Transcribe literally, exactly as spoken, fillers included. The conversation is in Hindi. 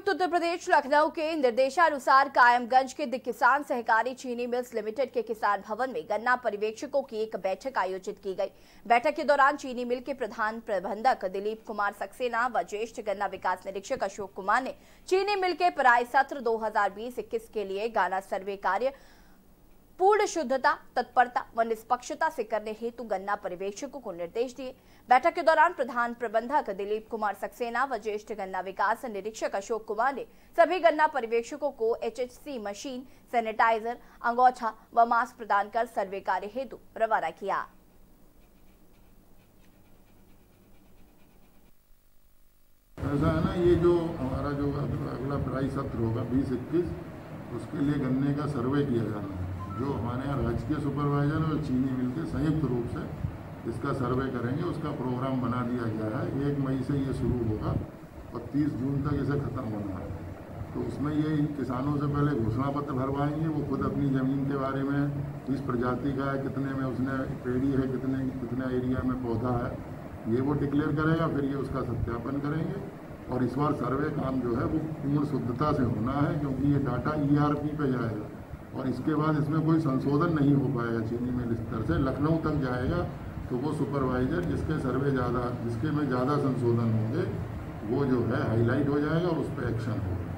उपायुक्त उत्तर प्रदेश लखनऊ के निर्देशानुसार कायमगंज के द किसान सहकारी चीनी मिल्स लिमिटेड के किसान भवन में गन्ना पर्यवेक्षकों की एक बैठक आयोजित की गई। बैठक के दौरान चीनी मिल के प्रधान प्रबंधक दिलीप कुमार सक्सेना व ज्येष्ठ गन्ना विकास निरीक्षक अशोक कुमार ने चीनी मिल के पराई सत्र दो हजार बीस इक्कीस के लिए गन्ना सर्वे कार्य पूर्ण शुद्धता, तत्परता व निष्पक्षता से करने हेतु गन्ना पर्यवेक्षकों को निर्देश दिए। बैठक के दौरान प्रधान प्रबंधक दिलीप कुमार सक्सेना व ज्येष्ठ गन्ना विकास निरीक्षक अशोक कुमार ने सभी गन्ना पर्यवेक्षकों को एचएचसी मशीन, सैनिटाइजर, अंगोछा व मास्क प्रदान कर सर्वे कार्य हेतु रवाना किया। ऐसा है ना, ये जो हमारा जो अगला पराई सत्र होगा बीस इक्कीस, उसके लिए गन्ने का सर्वे किया जाना है। जो हमारे यहाँ राजकीय सुपरवाइजर और चीनी मिल के संयुक्त रूप से इसका सर्वे करेंगे, उसका प्रोग्राम बना दिया गया है। एक मई से ये शुरू होगा और तीस जून तक इसे ख़त्म होना है। तो उसमें ये किसानों से पहले घोषणा पत्र भरवाएंगे। वो खुद अपनी ज़मीन के बारे में, किस प्रजाति का है, कितने में उसने पेड़ी है, कितने कितने एरिया में पौधा है, ये वो डिक्लेयर करेगा। फिर ये उसका सत्यापन करेंगे और इस बार सर्वे काम जो है वो पूर्ण शुद्धता से होना है, क्योंकि ये डाटा ई आर पी पे जाएगा और इसके बाद इसमें कोई संशोधन नहीं हो पाएगा। चीनी मिल स्तर से लखनऊ तक जाएगा, तो वो सुपरवाइजर जिसके सर्वे ज़्यादा जिसके में ज़्यादा संशोधन होंगे वो जो है हाईलाइट हो जाएगा और उस पर एक्शन होगा।